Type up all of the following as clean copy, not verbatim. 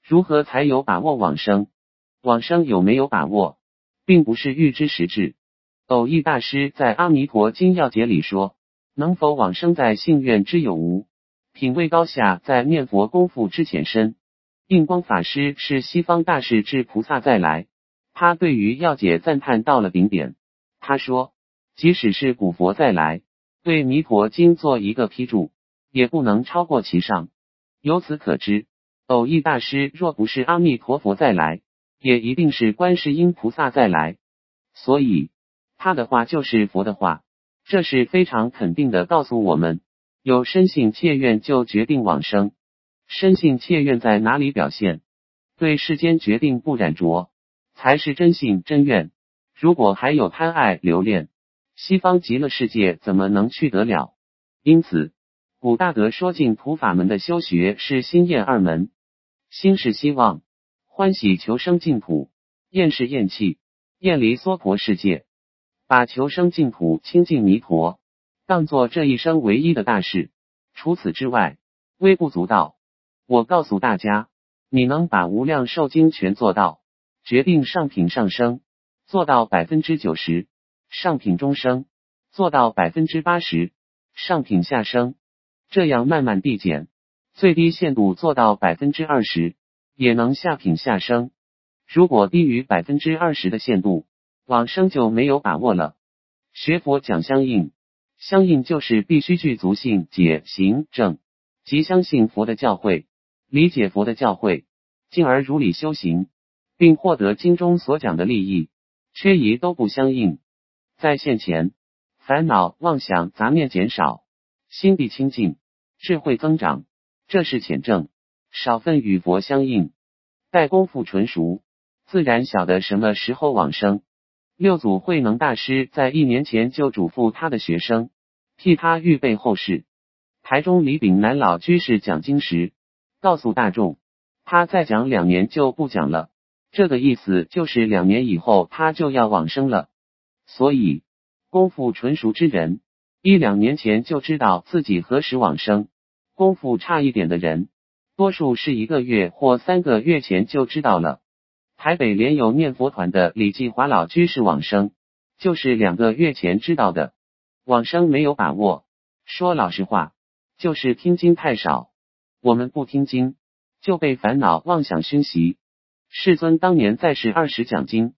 如何才有把握往生？往生有没有把握，并不是预知时至。偶益大师在《阿弥陀经要解》里说，能否往生在信愿之有无，品位高下在念佛功夫之浅深。印光法师是西方大势至菩萨再来，他对于要解赞叹到了顶点。他说，即使是古佛再来，对弥陀经做一个批注，也不能超过其上。由此可知，偶益大师若不是阿弥陀佛再来，也一定是观世音菩萨再来。所以他的话就是佛的话，这是非常肯定的告诉我们，有深信切愿就决定往生。深信切愿在哪里表现？对世间决定不染着，才是真信真愿。如果还有贪爱留恋，西方极乐世界怎么能去得了？因此古大德说净土法门的修学是心厌二门。心是希望，欢喜求生净土；厌是厌弃，厌离娑婆世界。把求生净土亲近弥陀当作这一生唯一的大事，除此之外微不足道。我告诉大家，你能把无量寿经全做到，决定上品上升，做到 90%， 上品中升，做到 80%， 上品下升，这样慢慢递减，最低限度做到 20%， 也能下品下升。如果低于 20% 的限度，往生就没有把握了。学佛讲相应，相应就是必须具足信解行证，即相信佛的教诲，理解佛的教诲，进而如理修行，并获得经中所讲的利益，缺疑都不相应。在现前，烦恼妄想杂念减少，心地清净，智慧增长，这是浅证，少分与佛相应。待功夫纯熟，自然晓得什么时候往生。六祖慧能大师在1年前就嘱咐他的学生，替他预备后事。台中李炳南老居士讲经时告诉大众，他再讲2年就不讲了，这个意思就是2年以后他就要往生了。所以功夫纯熟之人，1-2年前就知道自己何时往生，功夫差一点的人，多数是1个月或3个月前就知道了。台北莲友念佛团的李继华老居士往生，就是2个月前知道的。往生没有把握，说老实话，就是听经太少。我们不听经，就被烦恼妄想熏习。世尊当年在世20讲经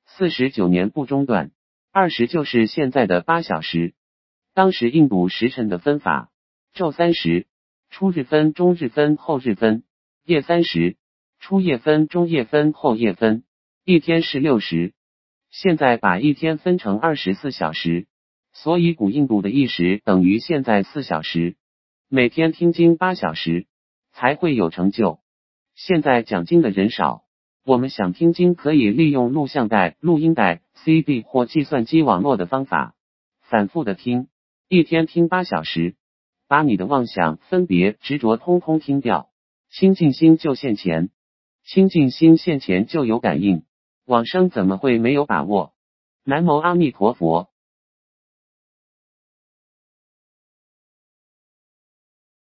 ，49年不中断，20就是现在的8小时。当时印度时辰的分法，昼30，初日分、中日分、后日分，夜30，初夜分、中夜分、后夜分，一天是60。现在把一天分成24小时，所以古印度的1时等于现在4小时。每天听经8小时，才会有成就。现在讲经的人少，我们想听经可以利用录像带、录音带、CD 或计算机网络的方法，反复的听，一天听8小时，把你的妄想、分别、执着通通听掉，清净心就现前。清净心现前就有感应，往生怎么会没有把握？南无阿弥陀佛。